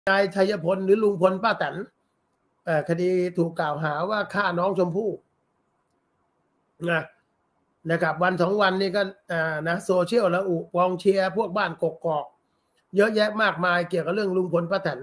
นายชัยพลหรือลุงพลป้าแตนคดีถูกกล่าวหาว่าฆ่าน้องชมพู่นะครับวันสองวันนี้ก็นะโซเชียลแล้วกองเชียร์พวกบ้านกกอกเยอะแยะมากมายเกี่ยวกับเรื่องลุงพลป้าแตน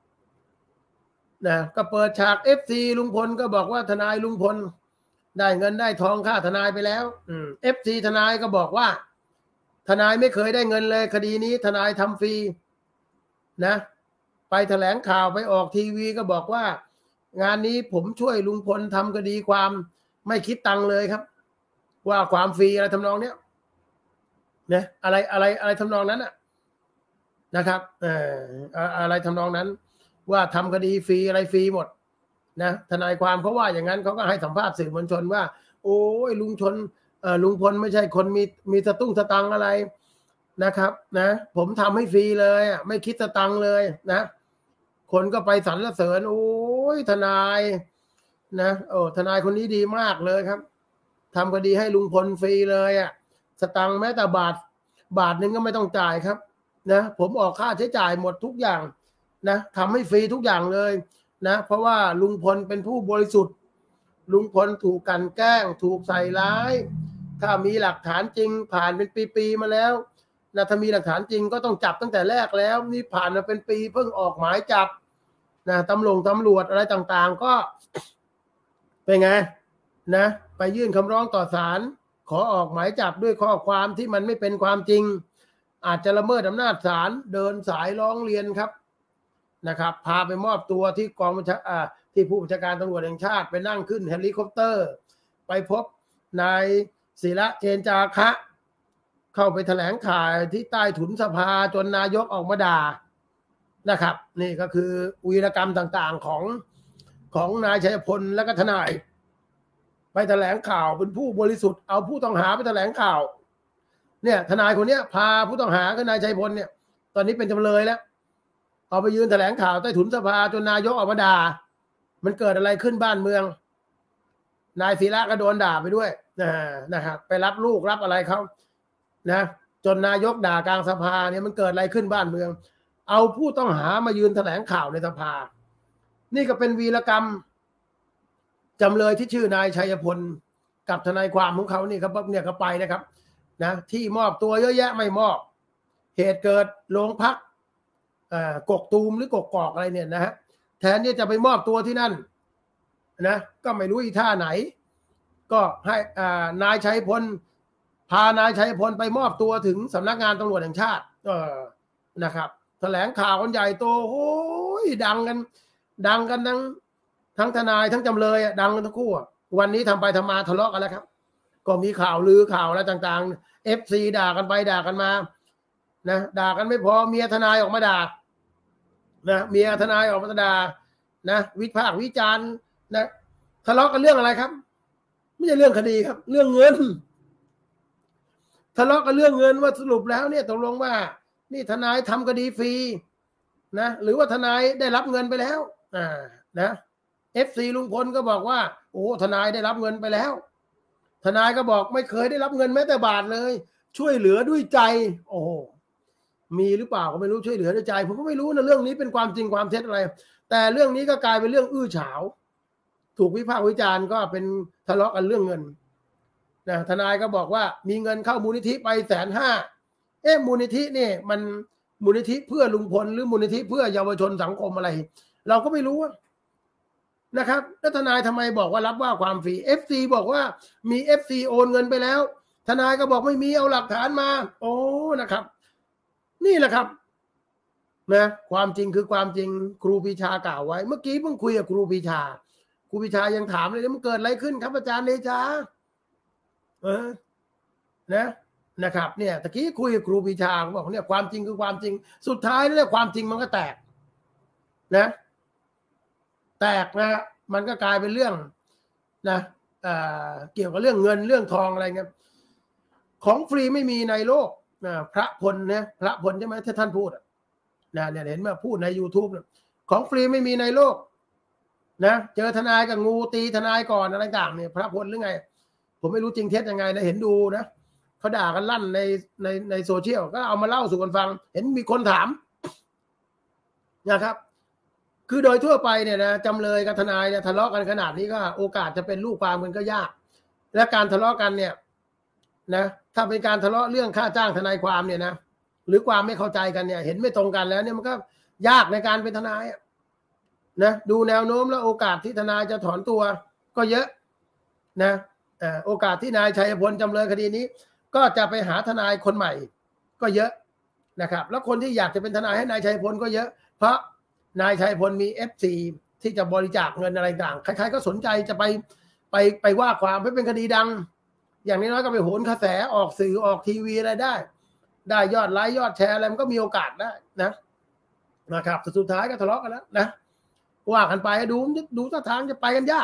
นะก็เปิดฉาก FC ลุงพลก็บอกว่าทนายลุงพลได้เงินได้ทองค่าทนายไปแล้วFC ทนายก็บอกว่าทนายไม่เคยได้เงินเลยคดีนี้ทนายทำฟรีนะไปแถลงข่าวไปออกทีวีก็บอกว่างานนี้ผมช่วยลุงพลทำคดีความไม่คิดตังค์เลยครับว่าความฟรีอะไรทำนองเนี้ยเนี่ยอะไรทำนองนั้นนะครับอะไรทำนองนั้นว่าทำคดีฟรีอะไรฟรีหมดนะทนายความเขาว่าอย่างนั้นเขาก็ให้สัมภาษณ์สื่อมวลชนว่าโอ้ยลุงพลไม่ใช่คนมีสตุ้งสตังอะไรนะครับนะผมทำให้ฟรีเลยไม่คิดสตังเลยนะคนก็ไปสรรเสริญโอ้ยทนายนะทนายคนนี้ดีมากเลยครับทำคดีให้ลุงพลฟรีเลยสตังค์แม้แต่บาทนึงก็ไม่ต้องจ่ายครับนะผมออกค่าใช้จ่ายหมดทุกอย่างนะทำให้ฟรีทุกอย่างเลยนะเพราะว่าลุงพลเป็นผู้บริสุทธิ์ลุงพลถูกกันแกล้งถูกใส่ร้ายถ้ามีหลักฐานจริงผ่านเป็นปีๆมาแล้วนะถ้ามีหลักฐานจริงก็ต้องจับตั้งแต่แรกแล้วนี่ผ่านมาเป็นปีเพิ่งออกหมายจับนะตำรวจอะไรต่างๆก็เป็นไงนะไปยื่นคำร้องต่อศาลขอออกหมายจับด้วยข้อความที่มันไม่เป็นความจริงอาจจะละเมิดอำนาจศาลเดินสายร้องเรียนครับนะครับพาไปมอบตัวที่กองบัญชาที่ผู้บัญชาการตำรวจแห่งชาติไปนั่งขึ้นเฮลิคอปเตอร์ไปพบนายศิระเจนจาคะเข้าไปแถลงข่าวที่ใต้ถุนสภาจนนายกออกมาด่านะครับนี่ก็คือวีรกรรมต่างๆของนายชัยพลและก็ทนายไปแถลงข่าวเป็นผู้บริสุทธิ์เอาผู้ต้องหาไปแถลงข่าวเนี่ยทนายคนนี้พาผู้ต้องหาคือนายชัยพลเนี่ยตอนนี้เป็นจำเลยแล้วเอาไปยืนแถลงข่าวใต้ถุนสภาจนนายกออกมาด่ามันเกิดอะไรขึ้นบ้านเมืองนายศิระก็โดนด่าไปด้วยนะครับไปรับลูกรับอะไรเขานะจนนายกด่ากลางสภาเนี่ยมันเกิดอะไรขึ้นบ้านเมืองเอาผู้ต้องหามายืนแถลงข่าวในสภานี่ก็เป็นวีรกรรมจำเลยที่ชื่อนายชัยพลกับทนายความของเขานี่ครับเนี่ยก็ไปนะครับนะที่มอบตัวเยอะแยะไม่มอบเหตุเกิดโรงพักกกตูมหรือกกอกอะไรเนี่ยนะฮะแทนที่จะไปมอบตัวที่นั่นนะก็ไม่รู้อีท่าไหนก็ให้นายชัยพลพานายชัยพลไปมอบตัวถึงสำนักงานตำรวจแห่งชาตินะครับแถลงข่าวกันใหญ่โตโอ้ยดังกันทั้งทนายทั้งจำเลยดังกันทั้งคู่วันนี้ทำไปทำมาทะเลาะกันแล้วครับก็มีข่าวลือข่าวอะไรต่างๆ FC ด่ากันไปด่ากันมานะด่ากันไม่พอเมียทนายออกมาด่านะเมียทนายออกมาด่านะวิพากษ์วิจารณ์นะทะเลาะกันเรื่องอะไรครับไม่ใช่เรื่องคดีครับเรื่องเงินทะเลาะกันเรื่องเงินว่าสรุปแล้วเนี่ยตกลงว่านี่ทนายทำคดีฟรีนะหรือว่าทนายได้รับเงินไปแล้วนะ FC ลุงพลก็บอกว่าโอ้ทนายได้รับเงินไปแล้วทนายก็บอกไม่เคยได้รับเงินแม้แต่บาทเลยช่วยเหลือด้วยใจโอ้มีหรือเปล่าก็ไม่รู้ช่วยเหลือด้วยใจผมก็ไม่รู้นะเรื่องนี้เป็นความจริงความเท็จอะไรแต่เรื่องนี้ก็กลายเป็นเรื่องอื้อฉาวถูกวิพากษ์วิจารณ์ก็เป็นทะเลาะกันเรื่องเงินนะทนายก็บอกว่ามีเงินเข้ามูลนิธิไป150,000มูลนิธินี่มันมูลนิธิเพื่อลุงพลหรือมูลนิธิเพื่อเยาวชนสังคมอะไรเราก็ไม่รู้นะครับแล้วทนายทำไมบอกว่ารับว่าความฟรี FC บอกว่ามี FC โอนเงินไปแล้วทนายก็บอกไม่มีเอาหลักฐานมาโอ้นะครับนี่แหละครับนะความจริงคือความจริงครูปรีชากล่าวไว้เมื่อกี้เพิ่งคุยกับครูปรีชายังถามเลยมันเกิดอะไรขึ้นครับอาจารย์เดชานะครับเนี่ยตะกี้คุยกับครูปรีชาบอกเนี่ยความจริงคือความจริงสุดท้ายเนี่ยความจริงมันก็แตกนะมันก็กลายเป็นเรื่องนะเกี่ยวกับเรื่องเงินเรื่องทองอะไรเงี้ยของฟรีไม่มีในโลกพระพลเนี่ยพระพลใช่ไหมที่ท่านพูดเนี่ยเห็นมาพูดใน YouTube ของฟรีไม่มีในโลกนะเจอทนายกับงูตีทนายก่อนอะไรต่างเนี่ยพระพลหรือไงผมไม่รู้จริงเท็จยังไงนะเห็นดูนะเขาด่ากันลั่นในโซเชียลก็เอามาเล่าสู่กันฟังเห็นมีคนถามนะครับคือโดยทั่วไปเนี่ยนะจำเลยกับทนายเนี่ยทะเลาะกันขนาดนี้ก็โอกาสจะเป็นลูกความมันก็ยาก และการทะเลาะกันเนี่ยนะถ้าเป็นการทะเลาะเรื่องค่าจ้างทนายความเนี่ยนะหรือความไม่เข้าใจกันเนี่ยเห็นไม่ตรงกันแล้วเนี่ยมันก็ยากในการเป็นทนายนะดูแนวโน้มแล้วโอกาสที่ทนายจะถอนตัวก็เยอะนะโอกาสที่นายชัยพลจำเลยคดีนี้ก็จะไปหาทนายคนใหม่ก็เยอะนะครับแล้วคนที่อยากจะเป็นทนายให้นายชัยพลก็เยอะเพราะนายชัยพลมี FC ที่จะบริจาคเงินอะไรต่างใครๆก็สนใจจะไปว่าความให้เป็นคดีดังอย่างน้อยๆก็ไปโหนกระแสออกสื่อออกทีวีอะไรได้ยอดไลค์ยอดแชร์อะไรมันก็มีโอกาสได้นะครับสุดท้ายก็ทะเลาะกันแล้วนะว่ากันไปดูท่าทางจะไปกันยาก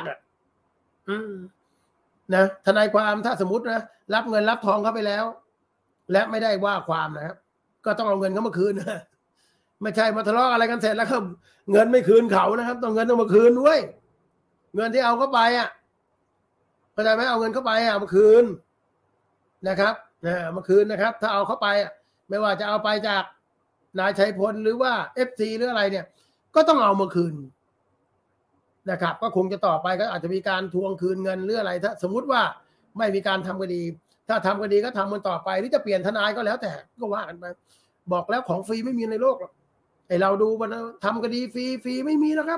นะทนายความถ้าสมมตินะรับเงินรับทองเขาไปแล้วและไม่ได้ว่าความนะครับก็ต้องเอาเงินเขามาคืนนะไม่ใช่มาทะเลาะอะไรกันเสร็จแล้วก็เงินไม่คืนเขานะครับต้องเงินต้องมาคืนด้วยเงินที่เอาเข้าไปเข้าใจไหมเอาเงินเข้าไปเอามาคืนนะครับมาคืนนะครับถ้าเอาเข้าไปไม่ว่าจะเอาไปจากนายชัยพลหรือว่า FC หรืออะไรเนี่ยก็ต้องเอามาคืนนะครับก็คงจะต่อไปก็อาจจะมีการทวงคืนเงินหรืออะไรถ้าสมมุติว่าไม่มีการทำคดีถ้าทำคดีก็ทำมันต่อไปหรือจะเปลี่ยนทนายก็แล้วแต่ก็ว่ากันไปบอกแล้วของฟรีไม่มีในโลกหรอกไอเราดูมันทำคดีฟรีไม่มีแล้วครับ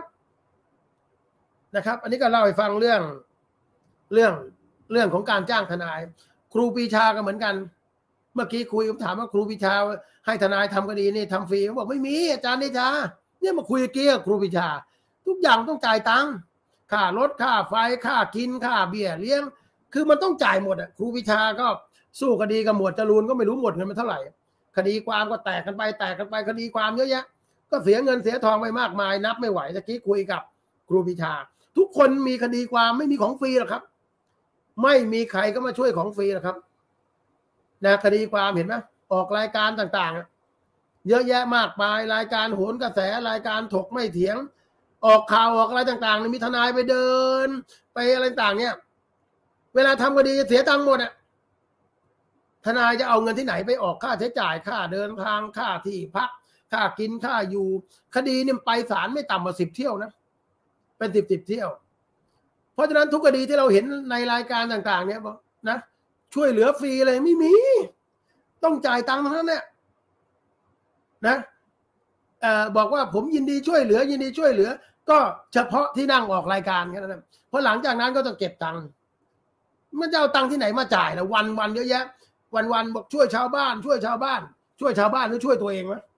อันนี้ก็เล่าให้ฟังเรื่องของการจ้างทนายครูปรีชาก็เหมือนกันเมื่อกี้คุยผมถามว่าครูปรีชาให้ทนายทำคดีนี่ทำฟรีเขาบอกไม่มีอาจารย์เดชาเนี่ยมาคุยเกี่ยวกับครูปรีชาทุกอย่างต้องจ่ายตังค์ค่ารถค่าไฟค่ากินค่าเบี้ยเลี้ยงคือมันต้องจ่ายหมดครูปรีชาก็สู้คดีกับหมวดจรูนก็ไม่รู้หมดเงินมันเท่าไหร่คดีความก็แตกกันไปคดีความเยอะแยะก็เสียเงินเสียทองไปมากมายนับไม่ไหวตะกี้คุยกับครูปรีชาทุกคนมีคดีความไม่มีของฟรีหรอกครับไม่มีใครก็มาช่วยของฟรีหรอกครับนะคดีความเห็นไหมออกรายการต่างๆเยอะแยะมากมายรายการโหนกระแสรายการถกไม่เถียงออกข่าวออกอะไรต่างๆมีทนายไปเดินไปอะไรต่างเนี่ยเวลาทำคดีจะเสียตังค์หมดทนายจะเอาเงินที่ไหนไปออกค่าใช้จ่ายค่าเดินทางค่าที่พักค่ากินค่าอยู่คดีเนี่ยไปศาลไม่ต่ำกว่า10 เที่ยวนะเป็น10เที่ยวเพราะฉะนั้นทุกคดีที่เราเห็นในรายการต่างๆเนี่ยนะช่วยเหลือฟรีเลยไม่มีต้องจ่ายตังค์ทั้งนั้นเนี่ยนะบอกว่าผมยินดีช่วยเหลือก็เฉพาะที่นั่งออกรายการแค่นั้นเพราะหลังจากนั้นก็ต้องเก็บตังค์มันจะเอาตังค์ที่ไหนมาจ่ายล่ะวันเยอะแยะวันบอกช่วยชาวบ้านหรือช่วยตัวเองวะ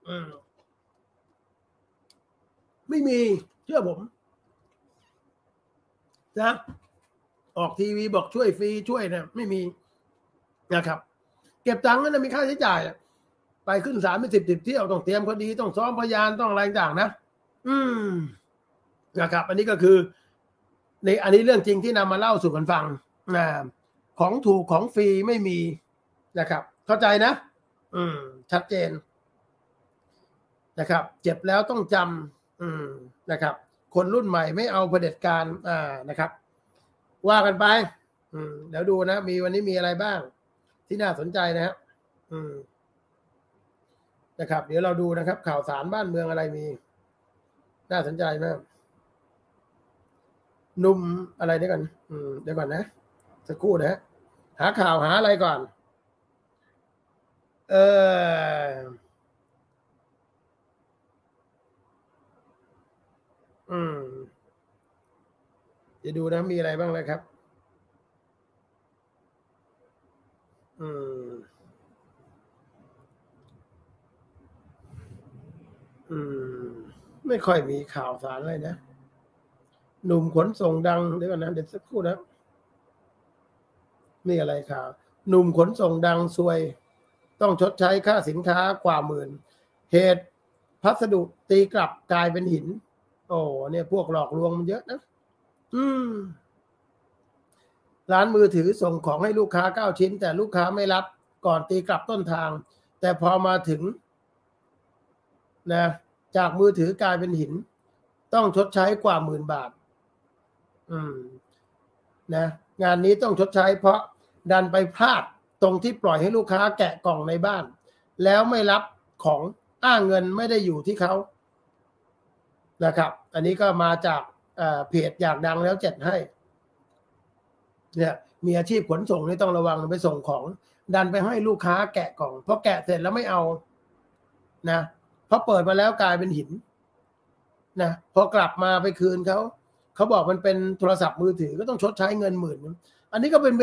ไม่มีเชื่อผมนะออกทีวีบอกช่วยฟรีช่วยนะไม่มีนะครับเก็บตังค์นั้นมีค่าใช้จ่ายไปขึ้นศาลไม่10 เที่ยวต้องเตรียมคดีต้องซ้อมพยานต้องอะไรต่างนะนะครับอันนี้ก็คืออันนี้เรื่องจริงที่นำมาเล่าสู่กันฟังของถูกของฟรีไม่มีนะครับเข้าใจนะชัดเจนนะครับเจ็บแล้วต้องจำนะครับคนรุ่นใหม่ไม่เอาเผด็จการนะครับว่ากันไปเดี๋ยวดูนะมีวันนี้มีอะไรบ้างที่น่าสนใจนะครับนะครับเดี๋ยวเราดูนะครับข่าวสารบ้านเมืองอะไรมีน่าสนใจมากนุ่มอะไรเดี๋ยวก่อนนะสักครู่นะหาข่าวหาอะไรก่อนจะดูนะมีอะไรบ้างเลยครับไม่ค่อยมีข่าวสารอะไรนะหนุ่มขนส่งดังเดี๋ยวก่อนนะเดี๋ยวสักครู่นะนี่อะไรข่าวหนุ่มขนส่งดังซวยต้องชดใช้ค่าสินค้ากว่าหมื่นเหตุพัสดุตีกลับกลายเป็นหินโอ้เนี่ยพวกหลอกลวงมันเยอะนะร้านมือถือส่งของให้ลูกค้า9 ชิ้นแต่ลูกค้าไม่รับก่อนตีกลับต้นทางแต่พอมาถึงนะจากมือถือกลายเป็นหินต้องชดใช้กว่า10,000 บาทนะงานนี้ต้องชดใช้เพราะดันไปพลาดตรงที่ปล่อยให้ลูกค้าแกะกล่องในบ้านแล้วไม่รับของอ้างเงินไม่ได้อยู่ที่เขานะครับ อันนี้ก็มาจากเพจอยากดังแล้วจัดให้เนี่ยมีอาชีพขนส่งนี่ต้องระวังไปส่งของดันไปให้ลูกค้าแกะกล่องพอแกะเสร็จแล้วไม่เอานะพอเปิดมาแล้วกลายเป็นหินนะพอกลับมาไปคืนเขาบอกมันเป็นโทรศัพท์มือถือก็ต้องชดใช้เงิน10,000อันนี้ก็เป็น